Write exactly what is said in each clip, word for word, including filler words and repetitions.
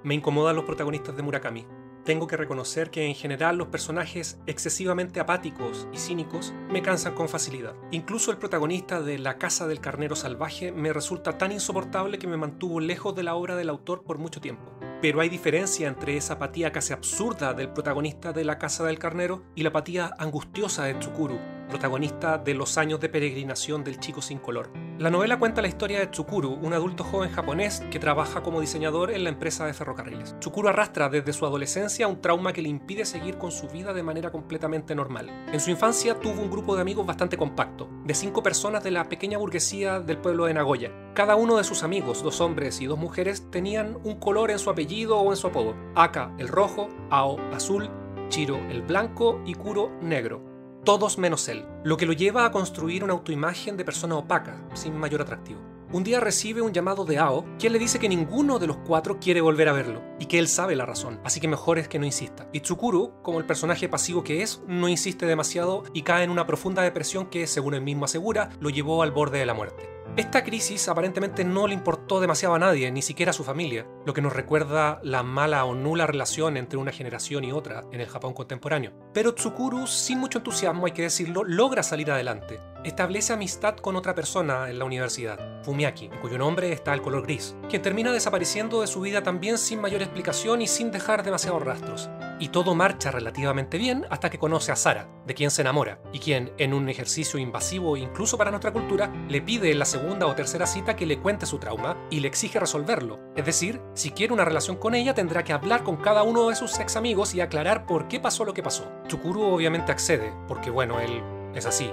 Me incomodan los protagonistas de Murakami. Tengo que reconocer que en general los personajes excesivamente apáticos y cínicos me cansan con facilidad. Incluso el protagonista de La Casa del Carnero Salvaje me resulta tan insoportable que me mantuvo lejos de la obra del autor por mucho tiempo. Pero hay diferencia entre esa apatía casi absurda del protagonista de La Casa del Carnero y la apatía angustiosa de Tsukuru, protagonista de Los años de peregrinación del chico sin color. La novela cuenta la historia de Tsukuru, un adulto joven japonés que trabaja como diseñador en la empresa de ferrocarriles. Tsukuru arrastra desde su adolescencia un trauma que le impide seguir con su vida de manera completamente normal. En su infancia tuvo un grupo de amigos bastante compacto, de cinco personas de la pequeña burguesía del pueblo de Nagoya. Cada uno de sus amigos, dos hombres y dos mujeres, tenían un color en su apellido o en su apodo. Aka el rojo, Ao azul, Chiro el blanco y Kuro negro. Todos menos él, lo que lo lleva a construir una autoimagen de persona opaca, sin mayor atractivo. Un día recibe un llamado de Ao, quien le dice que ninguno de los cuatro quiere volver a verlo, y que él sabe la razón, así que mejor es que no insista. Y Tsukuru, como el personaje pasivo que es, no insiste demasiado y cae en una profunda depresión que, según él mismo asegura, lo llevó al borde de la muerte. Esta crisis aparentemente no le importó demasiado a nadie, ni siquiera a su familia, lo que nos recuerda la mala o nula relación entre una generación y otra en el Japón contemporáneo. Pero Tsukuru, sin mucho entusiasmo hay que decirlo, logra salir adelante. Establece amistad con otra persona en la universidad, Fumiaki, en cuyo nombre está el color gris, quien termina desapareciendo de su vida también sin mayor explicación y sin dejar demasiados rastros. Y todo marcha relativamente bien hasta que conoce a Sara, de quien se enamora, y quien, en un ejercicio invasivo incluso para nuestra cultura, le pide en la segunda o tercera cita que le cuente su trauma y le exige resolverlo. Es decir, si quiere una relación con ella tendrá que hablar con cada uno de sus ex amigos y aclarar por qué pasó lo que pasó. Tsukuru obviamente accede, porque bueno, él es así.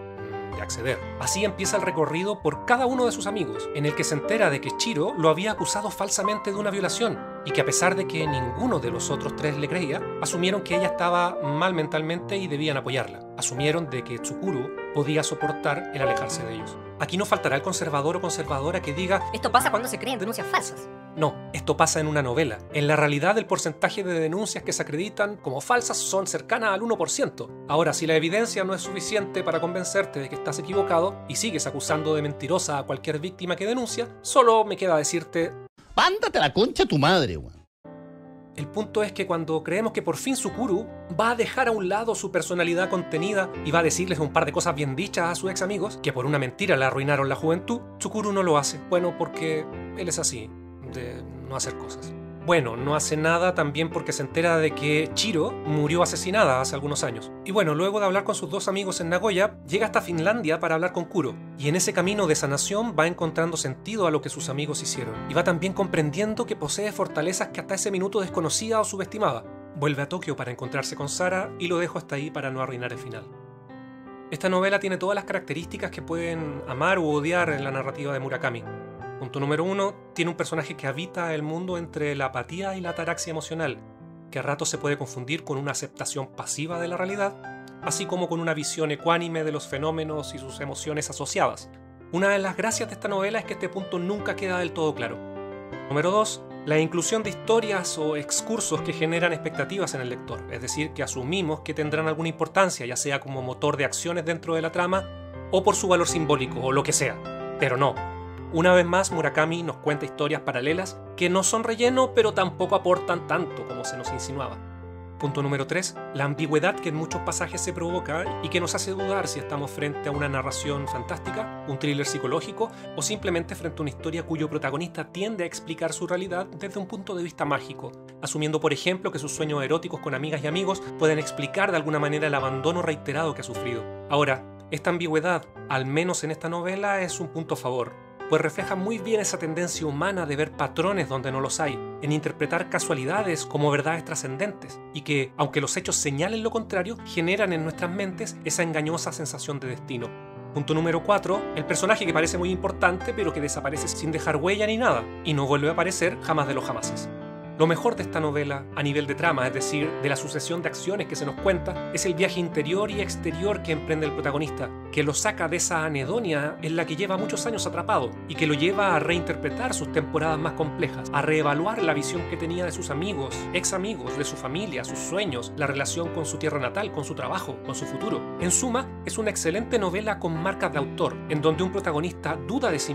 De acceder. Así empieza el recorrido por cada uno de sus amigos, en el que se entera de que Chiro lo había acusado falsamente de una violación, y que a pesar de que ninguno de los otros tres le creía, asumieron que ella estaba mal mentalmente y debían apoyarla. Asumieron de que Tsukuru podía soportar el alejarse de ellos. Aquí no faltará el conservador o conservadora que diga: esto pasa cuando se creen denuncias falsas. No, esto pasa en una novela. En la realidad, el porcentaje de denuncias que se acreditan como falsas son cercanas al uno por ciento. Ahora, si la evidencia no es suficiente para convencerte de que estás equivocado y sigues acusando de mentirosa a cualquier víctima que denuncia, solo me queda decirte: ¡ándate a la concha a tu madre, weón! El punto es que cuando creemos que por fin Tsukuru va a dejar a un lado su personalidad contenida y va a decirles un par de cosas bien dichas a sus ex amigos, que por una mentira le arruinaron la juventud, Tsukuru no lo hace. Bueno, porque él es así, de no hacer cosas. Bueno, no hace nada también porque se entera de que Chiro murió asesinada hace algunos años. Y bueno, luego de hablar con sus dos amigos en Nagoya, llega hasta Finlandia para hablar con Kuro. Y en ese camino de sanación va encontrando sentido a lo que sus amigos hicieron. Y va también comprendiendo que posee fortalezas que hasta ese minuto desconocía o subestimaba. Vuelve a Tokio para encontrarse con Sara y lo dejo hasta ahí para no arruinar el final. Esta novela tiene todas las características que pueden amar u odiar en la narrativa de Murakami. Punto número uno, tiene un personaje que habita el mundo entre la apatía y la ataraxia emocional, que a ratos se puede confundir con una aceptación pasiva de la realidad, así como con una visión ecuánime de los fenómenos y sus emociones asociadas. Una de las gracias de esta novela es que este punto nunca queda del todo claro. Número dos, la inclusión de historias o excursos que generan expectativas en el lector, es decir, que asumimos que tendrán alguna importancia, ya sea como motor de acciones dentro de la trama, o por su valor simbólico, o lo que sea. Pero no. Una vez más, Murakami nos cuenta historias paralelas que no son relleno, pero tampoco aportan tanto como se nos insinuaba. Punto número tres. La ambigüedad que en muchos pasajes se provoca y que nos hace dudar si estamos frente a una narración fantástica, un thriller psicológico o simplemente frente a una historia cuyo protagonista tiende a explicar su realidad desde un punto de vista mágico, asumiendo por ejemplo que sus sueños eróticos con amigas y amigos pueden explicar de alguna manera el abandono reiterado que ha sufrido. Ahora, esta ambigüedad, al menos en esta novela, es un punto a favor, pues refleja muy bien esa tendencia humana de ver patrones donde no los hay, en interpretar casualidades como verdades trascendentes, y que, aunque los hechos señalen lo contrario, generan en nuestras mentes esa engañosa sensación de destino. Punto número cuatro, el personaje que parece muy importante pero que desaparece sin dejar huella ni nada, y no vuelve a aparecer jamás de los jamases. Lo mejor de esta novela, a nivel de trama, es decir, de la sucesión de acciones que se nos cuenta, es el viaje interior y exterior que emprende el protagonista, que lo saca de esa anedonia en la que lleva muchos años atrapado y que lo lleva a reinterpretar sus temporadas más complejas, a reevaluar la visión que tenía de sus amigos, ex amigos, de su familia, sus sueños, la relación con su tierra natal, con su trabajo, con su futuro. En suma, es una excelente novela con marcas de autor, en donde un protagonista duda de sí mismo,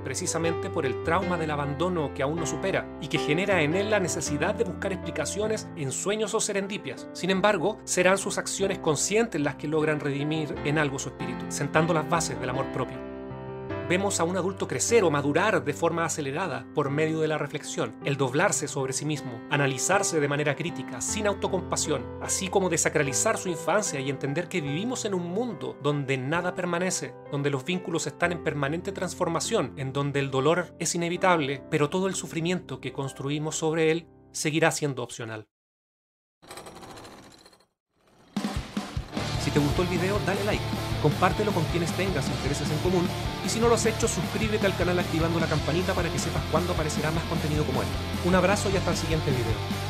precisamente por el trauma del abandono que aún no supera y que genera en él la necesidad de buscar explicaciones en sueños o serendipias. Sin embargo, serán sus acciones conscientes las que logran redimir en algo su espíritu, sentando las bases del amor propio. Vemos a un adulto crecer o madurar de forma acelerada por medio de la reflexión, el doblarse sobre sí mismo, analizarse de manera crítica, sin autocompasión, así como desacralizar su infancia y entender que vivimos en un mundo donde nada permanece, donde los vínculos están en permanente transformación, en donde el dolor es inevitable, pero todo el sufrimiento que construimos sobre él seguirá siendo opcional. Si te gustó el video, dale like, compártelo con quienes tengas intereses en común y si no lo has hecho, suscríbete al canal activando la campanita para que sepas cuándo aparecerá más contenido como este. Un abrazo y hasta el siguiente video.